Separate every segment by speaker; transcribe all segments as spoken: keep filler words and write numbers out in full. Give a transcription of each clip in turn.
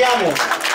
Speaker 1: καρδιά μου.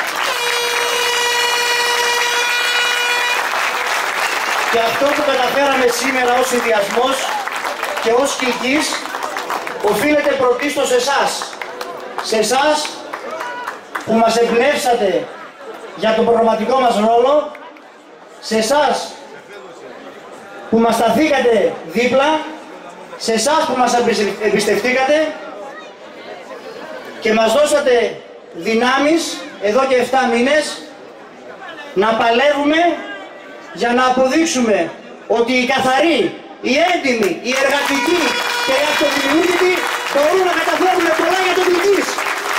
Speaker 1: Και αυτό που καταφέραμε σήμερα ως συνδυασμός και ως Κιλκής οφείλεται πρωτίστως σε εσάς. Σε εσάς που μας εμπνεύσατε για τον προγραμματικό μας ρόλο, σε εσάς που μας σταθήκατε δίπλα, σε εσάς που μας εμπιστευτήκατε και μας δώσατε δυνάμεις εδώ και εφτά μήνες να παλεύουμε για να αποδείξουμε ότι οι καθαροί, οι έντιμοι, οι εργατικοί και οι αυτοδημιούργητοι μπορούν να καταφέρουν πολλά για τον Κιλκής.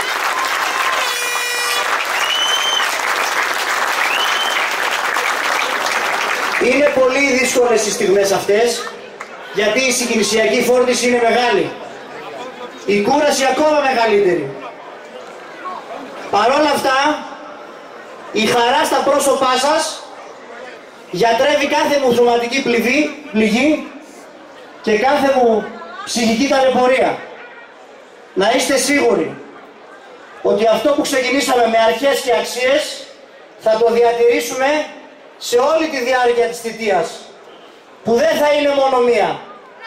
Speaker 1: Είναι πολύ δύσκολες οι στιγμές αυτές, γιατί η συγκινησιακή φόρτιση είναι μεγάλη. Η κούραση ακόμα μεγαλύτερη. Παρ' όλα αυτά, η χαρά στα πρόσωπά σας γιατρεύει κάθε μου σωματική πληγή, πληγή και κάθε μου ψυχική ταλαιπωρία. Να είστε σίγουροι ότι αυτό που ξεκινήσαμε με αρχές και αξίες θα το διατηρήσουμε σε όλη τη διάρκεια της θητείας, που δεν θα είναι μόνο μία.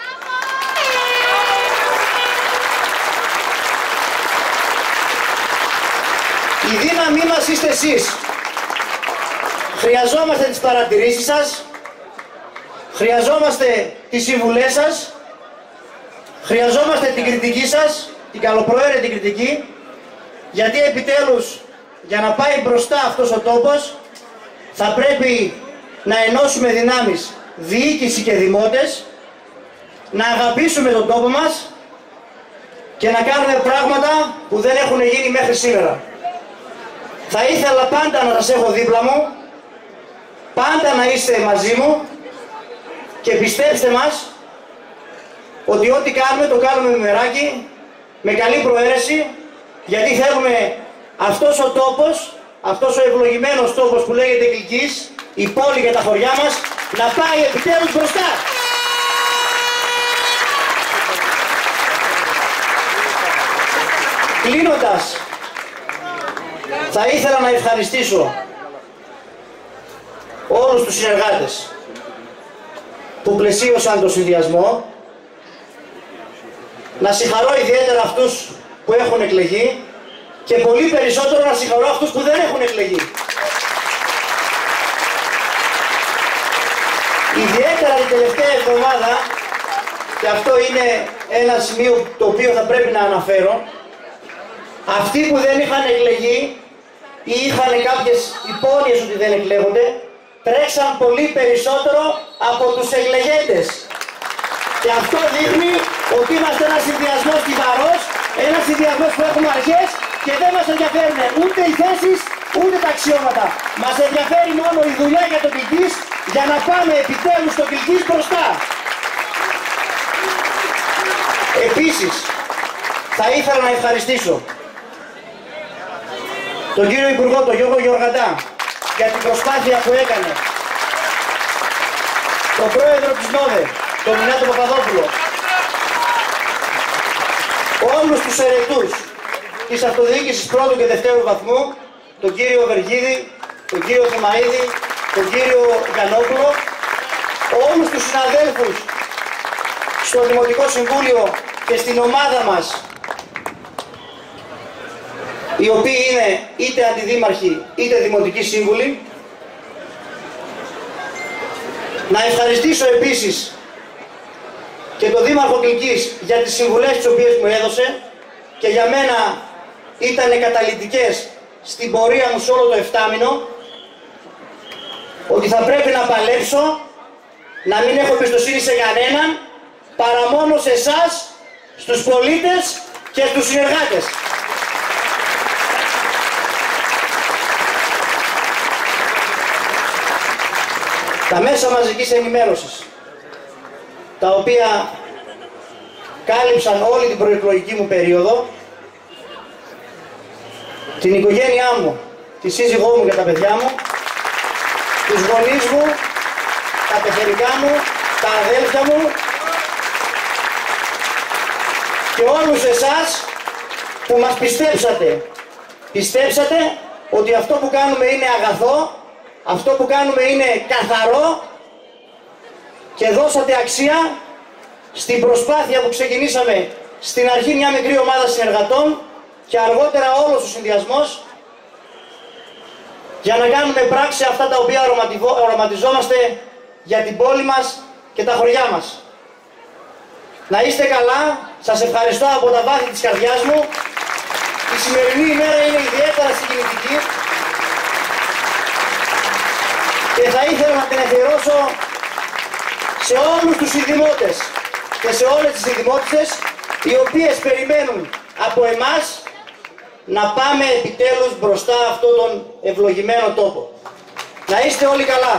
Speaker 1: Η δύναμή μας είστε εσείς. Χρειαζόμαστε τις παρατηρήσεις σας, χρειαζόμαστε τις συμβουλές σας, χρειαζόμαστε την κριτική σας, την καλοπροαίρετη κριτική, γιατί επιτέλους για να πάει μπροστά αυτός ο τόπος θα πρέπει να ενώσουμε δυνάμεις διοίκηση και δημότες, να αγαπήσουμε τον τόπο μας και να κάνουμε πράγματα που δεν έχουν γίνει μέχρι σήμερα. Θα ήθελα πάντα να σας έχω δίπλα μου, πάντα να είστε μαζί μου και πιστέψτε μας ότι ό,τι κάνουμε το κάνουμε με μεράκι, με καλή προαίρεση, γιατί θέλουμε αυτός ο τόπος, αυτός ο ευλογημένος τόπος που λέγεται Κιλκής, η πόλη και τα χωριά μας, να πάει επιτέλους μπροστά. Κλείνοντας, θα ήθελα να ευχαριστήσω όλους τους συνεργάτες που πλαισίωσαν τον συνδυασμό, να συγχαρώ ιδιαίτερα αυτούς που έχουν εκλεγεί και πολύ περισσότερο να συγχαρώ αυτούς που δεν έχουν εκλεγεί. Ιδιαίτερα την τελευταία εβδομάδα, και αυτό είναι ένα σημείο το οποίο θα πρέπει να αναφέρω, αυτοί που δεν είχαν εκλεγεί ή είχαν κάποιες υπόνοιες ότι δεν εκλέγονται, τρέξαν πολύ περισσότερο από τους εκλεγέντες. Και αυτό δείχνει ότι είμαστε ένας συνδυασμός στιβαρός, ένας συνδυασμός που έχουμε αρχές και δεν μας ενδιαφέρουν ούτε οι θέσεις ούτε τα αξιώματα. Μας ενδιαφέρει μόνο η δουλειά για τον Κιλκής, για να πάμε επιτέλους στο Κιλκής μπροστά. Επίσης, θα ήθελα να ευχαριστήσω τον κύριο Υπουργό, τον Γιώργο Γεωργαντά, για την προσπάθεια που έκανε, τον πρόεδρο της ΝΟΔΕ, τον Μινάτο Παπαδόπουλο, όλους τους ερετούς της αυτοδιοίκησης πρώτου και δευτέρου βαθμού, τον κύριο Βεργίδη, τον κύριο Θεμαΐδη, τον κύριο Γανόπουλο, όλους τους συναδέλφους στο Δημοτικό Συμβούλιο και στην ομάδα μας, οι οποίοι είναι είτε αντιδήμαρχοι είτε δημοτικοί σύμβουλοι. Να ευχαριστήσω επίσης και τον Δήμαρχο Κιλκής για τις συμβουλές τις οποίες μου έδωσε και για μένα ήταν καταλυτικές στην πορεία μου σε όλο το εφτάμηνο, ότι θα πρέπει να παλέψω, να μην έχω εμπιστοσύνη σε κανέναν, παρά μόνο σε εσάς, στους πολίτες και στους συνεργάτες. Τα μέσα μαζικής ενημέρωσης, τα οποία κάλυψαν όλη την προεκλογική μου περίοδο, την οικογένειά μου, τη σύζυγό μου και τα παιδιά μου, τους γονείς μου, τα πεθερικά μου, τα αδέλφια μου και όλους εσάς που μας πιστέψατε Πιστέψατε ότι αυτό που κάνουμε είναι αγαθό, αυτό που κάνουμε είναι καθαρό και δώσατε αξία στην προσπάθεια που ξεκινήσαμε στην αρχή μια μικρή ομάδα συνεργατών και αργότερα όλος ο συνδυασμός για να κάνουμε πράξη αυτά τα οποία οραματιζόμαστε για την πόλη μας και τα χωριά μας. Να είστε καλά, σας ευχαριστώ από τα βάθη της καρδιάς μου. Η σημερινή ημέρα είναι ιδιαίτερα συγκινητική και θα ήθελα να την αφιερώσω σε όλους τους συνδημότες και σε όλες τις συνδημότισσες οι οποίες περιμένουν από εμάς να πάμε επιτέλους μπροστά αυτόν τον ευλογημένο τόπο. Να είστε όλοι καλά.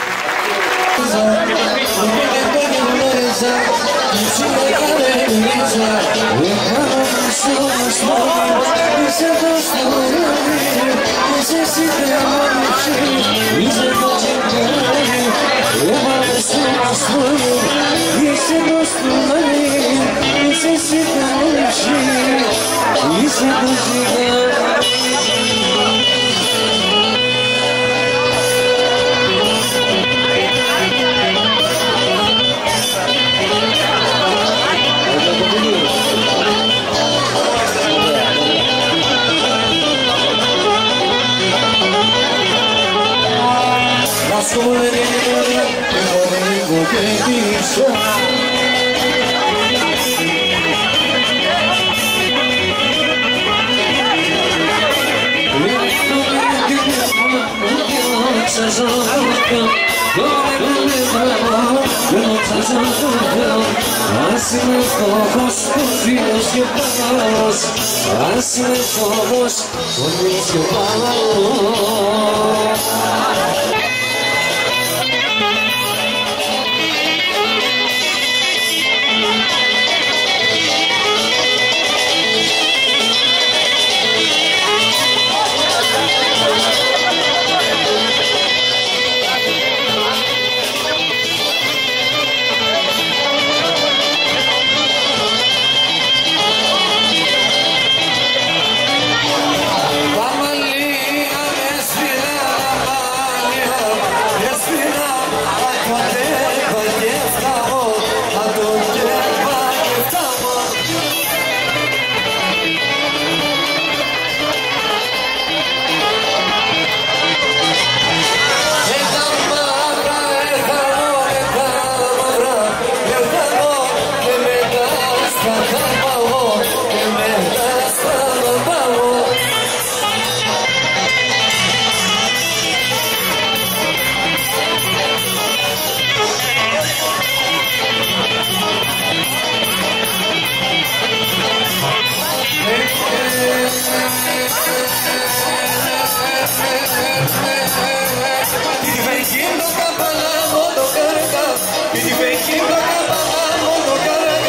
Speaker 2: Ας είμαι φόβος, ο φίλος και ο παλαβός. Ας είμαι φόβος, ο φίλος και ο παλαβός.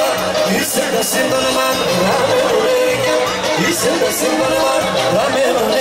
Speaker 2: Haciendo la mano, la melodía, y se está haciendo la mano, la melodía.